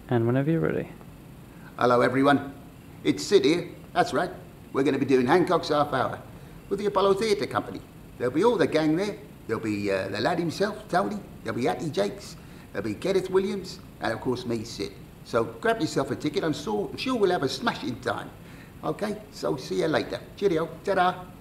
And whenever you're ready. Hello everyone, it's Sid here, that's right. We're going to be doing Hancock's half hour with the Apollo Theatre Company. There'll be all the gang there. There'll be the lad himself, Tony. There'll be Hattie, Jacques. There'll be Kenneth Williams. And of course me, Sid. So grab yourself a ticket, I'm sure we'll have a smashing time. Okay, so see you later. Cheerio, ta-da.